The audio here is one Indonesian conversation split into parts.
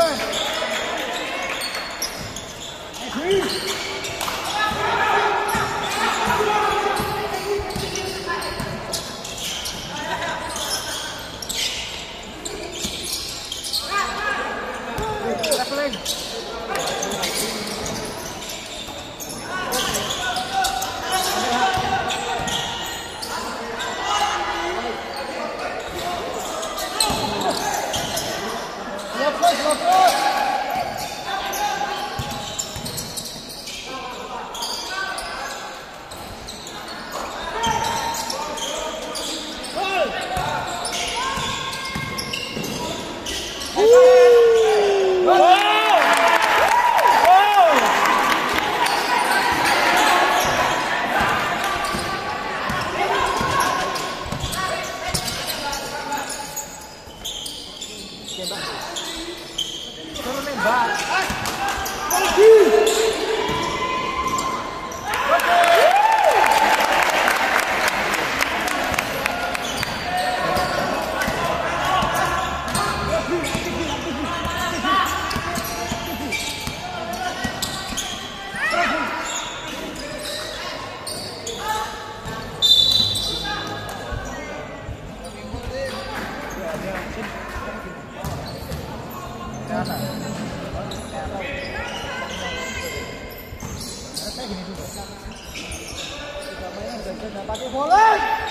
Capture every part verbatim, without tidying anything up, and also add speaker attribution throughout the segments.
Speaker 1: Pakai bola.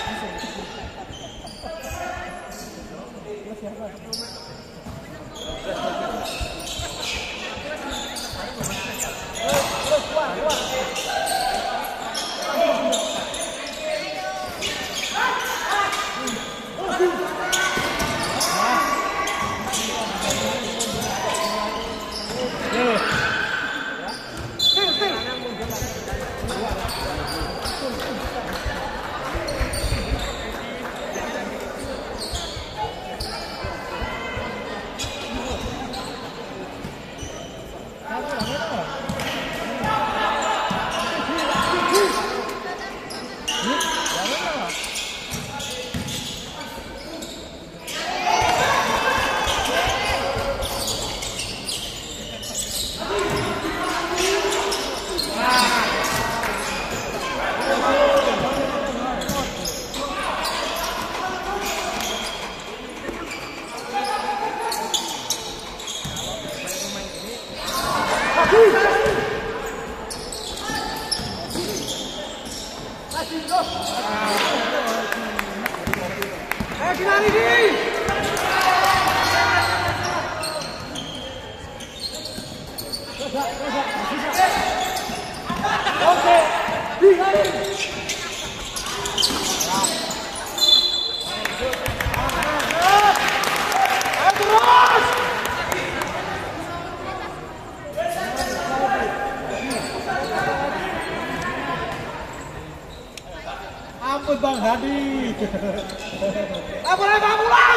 Speaker 2: Ampun Bang Hadi.
Speaker 1: Apa lagi Bang pulang?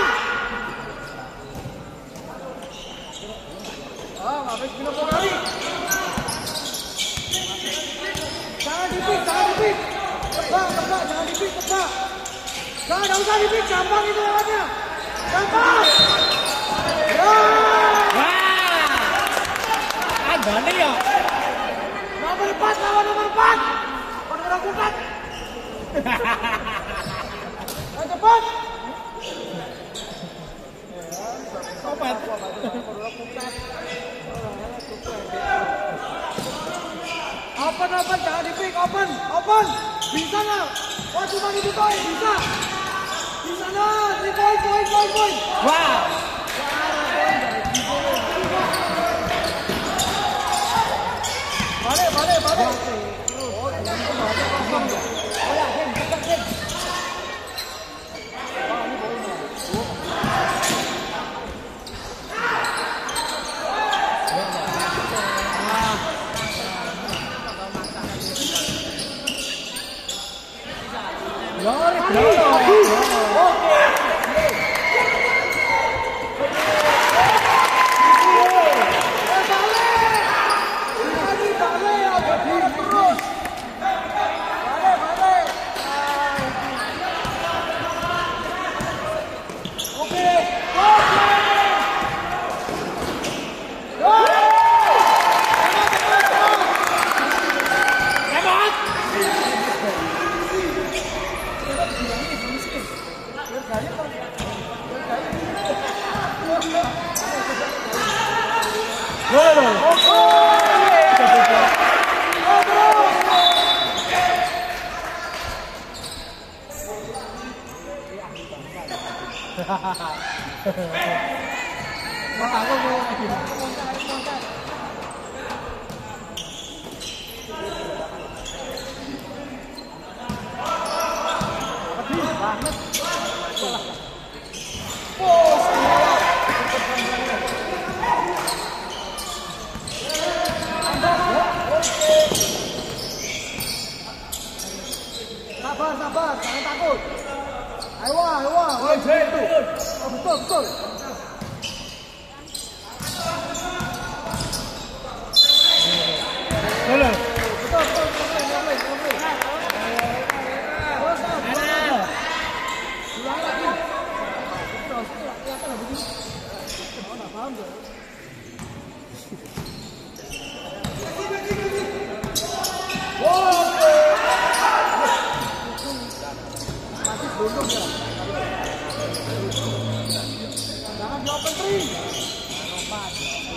Speaker 1: Oh, habis minum kali. Jangan dipik, jangan dipik. Tebak, tebak, jangan dipik, tebak. Jangan, jangan usah dipik, gampang itu lewatnya. Gampang. Ya.
Speaker 2: Wah. Ada nih ya.
Speaker 1: Nomor empat, lawan nomor empat. Orang bukan. Ayo cepat.
Speaker 2: Opat.
Speaker 1: Open, open, jangan dipik, open, open. Bisa nggak? Wah cuma itu poin, bisa. Bisa nggak? Di poin, poin, poin, poin.
Speaker 2: Wah.
Speaker 1: Balik, balik, balik.
Speaker 2: Mas aku mau lagi.
Speaker 1: Sabar, sabar, jangan takut. Ayo, ayo, ayo. Oh, betul, betul.
Speaker 2: Halo.
Speaker 1: Betul, betul, betul, betul, betul. Terus, terus. Ulang lagi. Betul, betul. Kelihatan lah begini. Oh, nggak paham tuh. Masih beruntung ya. Jangan di open three. Lompat.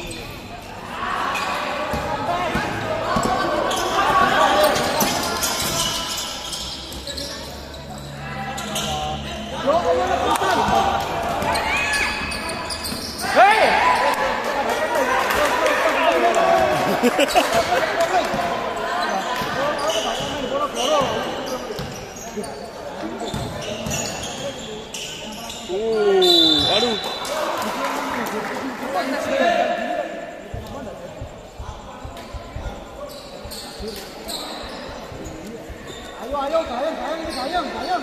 Speaker 1: Yo, ayo lepasan.
Speaker 2: Hei.
Speaker 3: Uh, aduh.
Speaker 1: Ayo, ayo, gayang, gayang, ini gayang, gayang.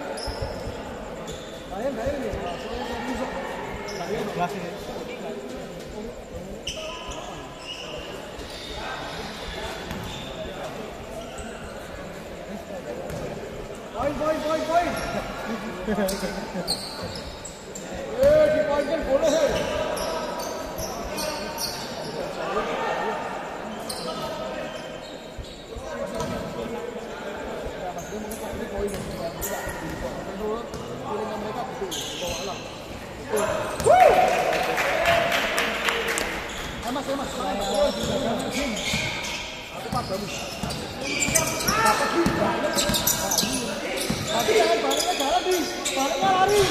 Speaker 1: Gayang, gayang ini.
Speaker 2: Saya belas ini.
Speaker 1: Poin, poin, poin, poin. Eh, dipoinkan boleh. Emas, emas. Aku pak bagus. Tapi jangan baliknya jalan di, baliknya lari.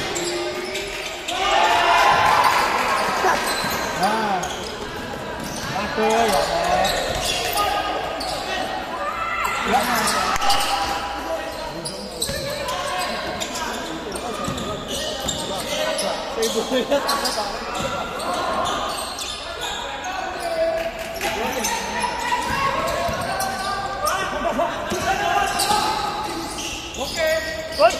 Speaker 2: Nah. Aduh ya Allah. Ya. Ibu lihat apa Pak? Oke. Oi.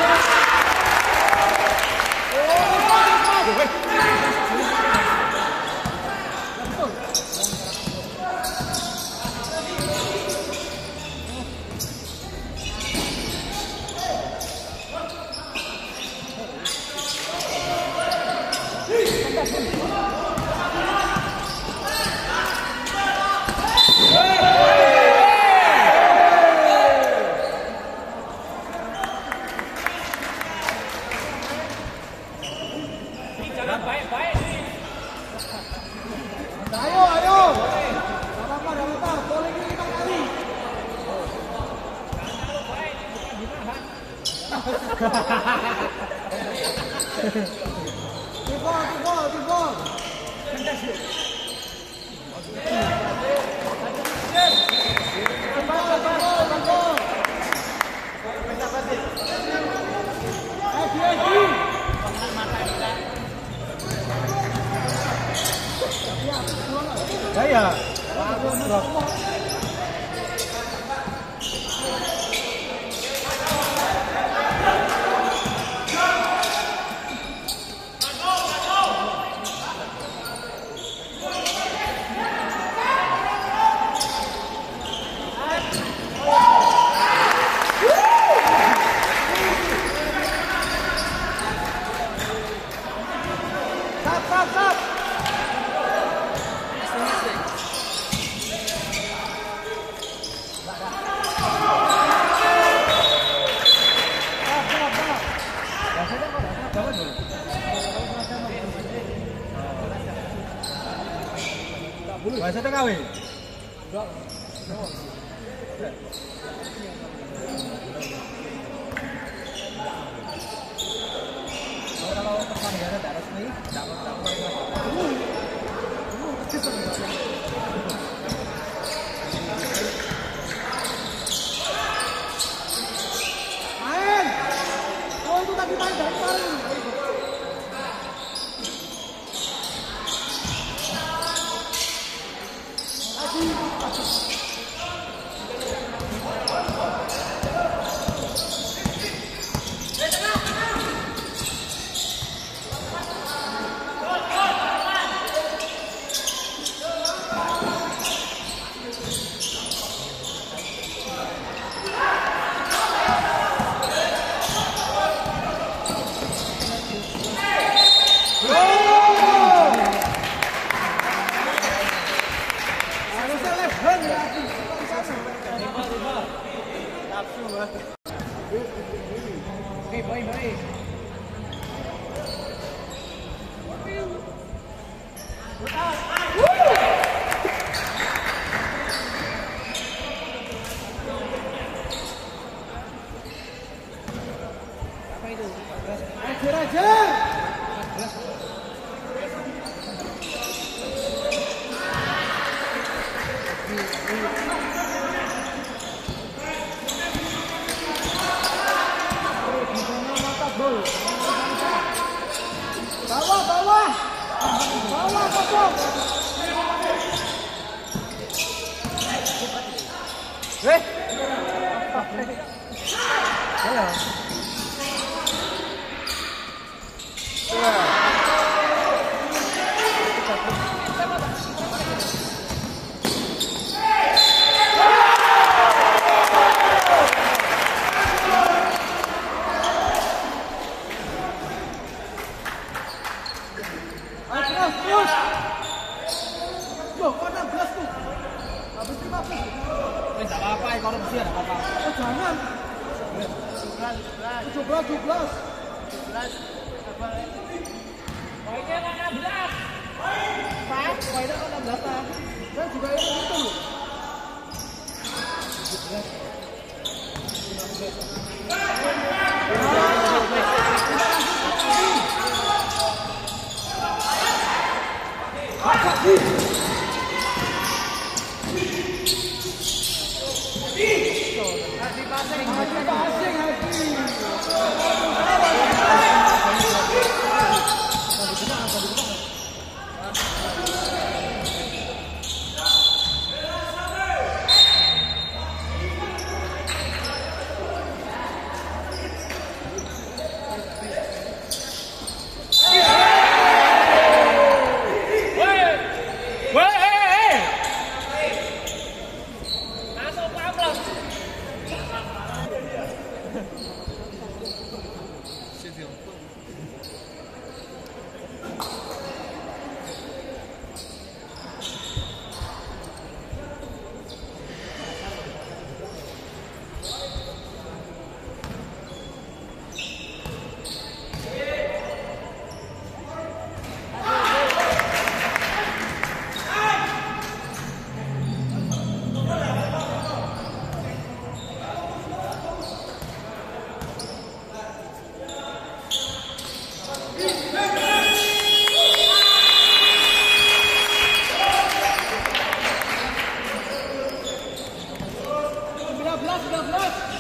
Speaker 1: Ayo, ayo. Gak apa-apa, gak apa-apa. Boleh ini lima kali. Tiba, tiba, tiba. Tiba, tiba, tiba. Eh, dia, dia.
Speaker 2: Saya.
Speaker 1: Stop, stop, stop.
Speaker 2: Bahasa T K W. kalau pertandingannya tidak resmi, dapat dapat
Speaker 1: main. Oh itu tadi main dari kemarin.
Speaker 2: Baik, baik, baik. Apa itu?
Speaker 1: Ajar ajar. Bawah, bawah, bawah, kosong.
Speaker 2: Eh, ayo.
Speaker 1: Terus, terus. Loh, kok enam belas tuh? Habis lima belas.
Speaker 2: Eh, tidak apa-apa, korupsi ada apa-apa.
Speaker 1: Oh, jangan. tujuh belas, tujuh belas.
Speaker 2: Poinnya enam belas. Pak, poinnya enam belas.
Speaker 1: Saya juga ingin itu loh. sembilan belas, sembilan belas.